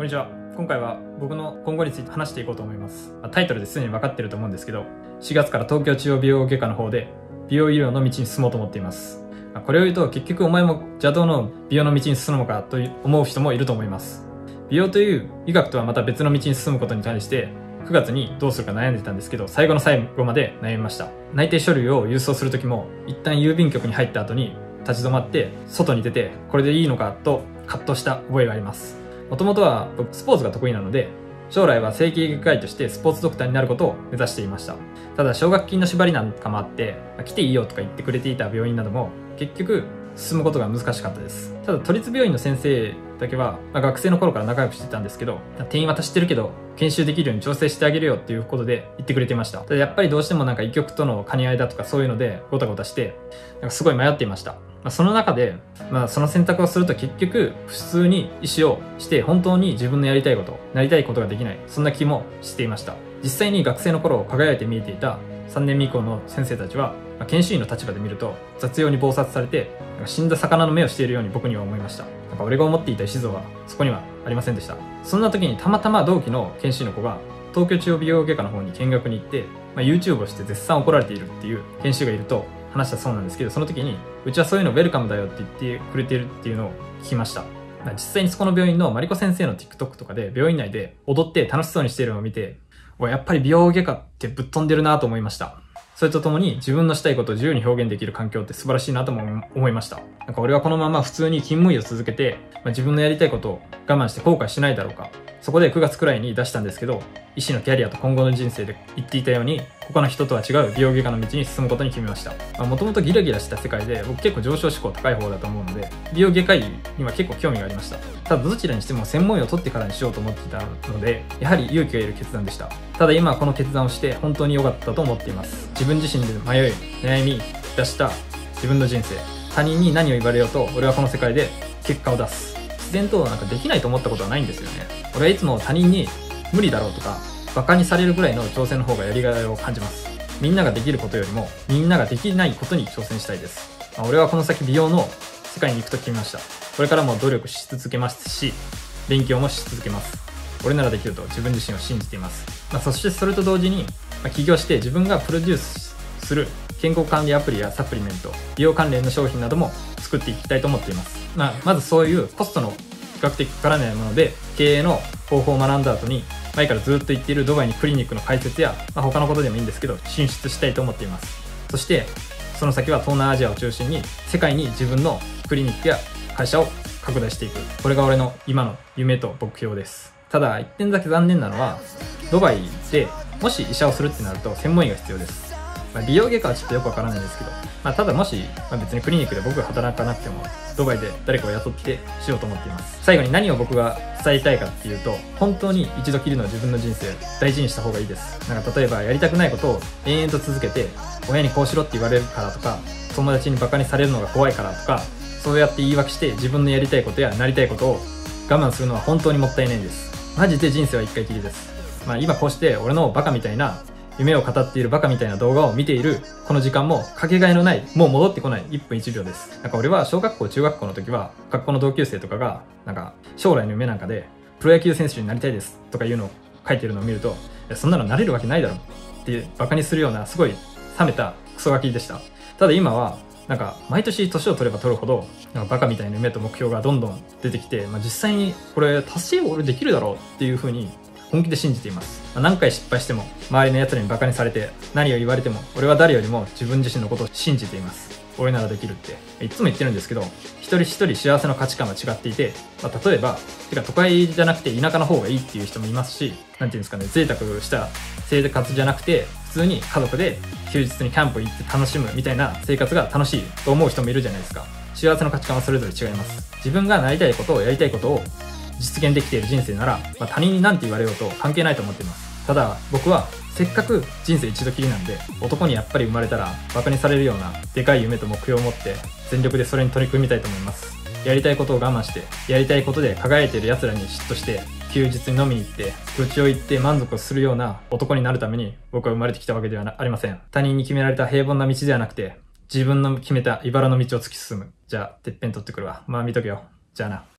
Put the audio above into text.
こんにちは。今回は僕の今後について話していこうと思います。タイトルですでに分かってると思うんですけど、4月から東京中央美容外科の方で美容医療の道に進もうと思っています。これを言うと結局お前も邪道の美容の道に進むのかと思う人もいると思います。美容という医学とはまた別の道に進むことに対して9月にどうするか悩んでたんですけど、最後の最後まで悩みました。内定書類を郵送するときも一旦郵便局に入った後に立ち止まって外に出てこれでいいのかと葛藤した覚えがあります。もともとは僕スポーツが得意なので、将来は整形外科医としてスポーツドクターになることを目指していました。ただ奨学金の縛りなんかもあって、来ていいよとか言ってくれていた病院なども結局進むことが難しかったです。ただ都立病院の先生だけは、学生の頃から仲良くしてたんですけど、定員は知ってるけど研修できるように調整してあげるよっていうことで言ってくれていました。ただやっぱりどうしても医局との兼ね合いだとかそういうのでゴタゴタしてすごい迷っていました。その中で、その選択をすると結局普通に医師をして本当に自分のやりたいこと、なりたいことができない、そんな気もしていました。実際に学生の頃輝いて見えていた3年目以降の先生たちは、研修医の立場で見ると雑用に忙殺されて死んだ魚の目をしているように僕には思いました。俺が思っていた医師像はそこにはありませんでした。そんな時にたまたま同期の研修医の子が東京中央美容外科の方に見学に行って、YouTube をして絶賛怒られているっていう研修がいると話したそうなんですけど、その時にうちはそういうのウェルカムだよって言ってくれてるっていうのを聞きました。実際にそこの病院のマリコ先生の TikTok とかで病院内で踊って楽しそうにしているのを見て、やっぱり美容外科ってぶっ飛んでるなと思いました。それとともに自分のしたいことを自由に表現できる環境って素晴らしいなとも思いました。俺はこのまま普通に勤務医を続けて、自分のやりたいことを我慢して後悔しないだろうか。そこで9月くらいに出したんですけど、医師のキャリアと今後の人生で言っていたように他の人とは違う美容外科の道に進むことに決めました。もともとギラギラした世界で僕結構上昇志向高い方だと思うので、美容外科医には結構興味がありました。ただどちらにしても専門医を取ってからにしようと思っていたので、やはり勇気がいる決断でした。ただ今はこの決断をして本当に良かったと思っています。自分自身で迷い悩み出した自分の人生、他人に何を言われようと俺はこの世界で結果を出す。自然とできないと思ったことはないんですよね。俺はいつも他人に無理だろうとかバカにされるぐらいの挑戦の方がやりがいを感じます。みんなができることよりもみんなができないことに挑戦したいです。俺はこの先美容の世界に行くと決めました。これからも努力し続けますし、勉強もし続けます。俺ならできると自分自身を信じています。そしてそれと同時に、起業して自分がプロデュースする健康管理アプリやサプリメント、美容関連の商品なども作っていきたいと思っています。まずそういうコストの比較的かからないもので経営の方法を学んだ後に、前からずっと言っているドバイにクリニックの開設や、他のことでもいいんですけど進出したいと思っています。そしてその先は東南アジアを中心に世界に自分のクリニックや会社を拡大していく。これが俺の今の夢と目標です。ただ一点だけ残念なのは、ドバイでもし医者をするってなると専門医が必要です。美容外科はちょっとよくわからないんですけど、ただもし、別にクリニックで僕が働かなくてもドバイで誰かを雇ってしようと思っています。最後に何を僕が伝えたいかっていうと、本当に一度きりの自分の人生大事にした方がいいです。例えばやりたくないことを延々と続けて、親にこうしろって言われるからとか、友達にバカにされるのが怖いからとか、そうやって言い訳して自分のやりたいことやなりたいことを我慢するのは本当にもったいないんです。マジで人生は一回きりです。今こうして俺のバカみたいな夢を語っているバカみたいな動画を見ているこの時間もかけがえのない、もう戻ってこない1分1秒です。俺は小学校中学校の時は学校の同級生とかが将来の夢なんかでプロ野球選手になりたいですとかいうのを書いてるのを見ると、そんなのなれるわけないだろってバカにするようなすごい冷めたクソガキでした。ただ今は毎年年を取れば取るほどバカみたいな夢と目標がどんどん出てきて、実際にこれ達成俺できるだろうっていう風に本気で信じています。何回失敗しても周りの奴らにバカにされて何を言われても俺は誰よりも自分自身のことを信じています。俺ならできるっていつも言ってるんですけど、一人一人幸せの価値観は違っていて、例えば都会じゃなくて田舎の方がいいっていう人もいますし、なんていうんですかね、贅沢した生活じゃなくて普通に家族で休日にキャンプ行って楽しむみたいな生活が楽しいと思う人もいるじゃないですか。幸せの価値観はそれぞれ違います。自分がなりたいことをやりたいことを実現できている人生なら、他人に何て言われようと関係ないと思っています。ただ僕はせっかく人生一度きりなんで、男にやっぱり生まれたらバカにされるようなでかい夢と目標を持って全力でそれに取り組みたいと思います。やりたいことを我慢してやりたいことで輝いている奴らに嫉妬して休日に飲みに行って愚痴を言って満足をするような男になるために僕は生まれてきたわけではありません。他人に決められた平凡な道ではなくて、自分の決めた茨の道を突き進む。じゃあてっぺん取ってくるわ。見とけよ。じゃあな。